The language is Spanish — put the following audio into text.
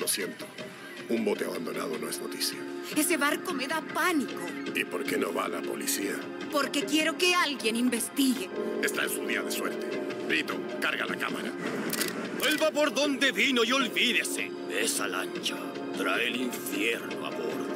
siento. Un bote abandonado no es noticia. Ese barco me da pánico. ¿Y por qué no va la policía? Porque quiero que alguien investigue. Está en su día de suerte. Vito, carga la cámara. Vuelva por donde vino y olvídese. Esa lancha trae el infierno a bordo.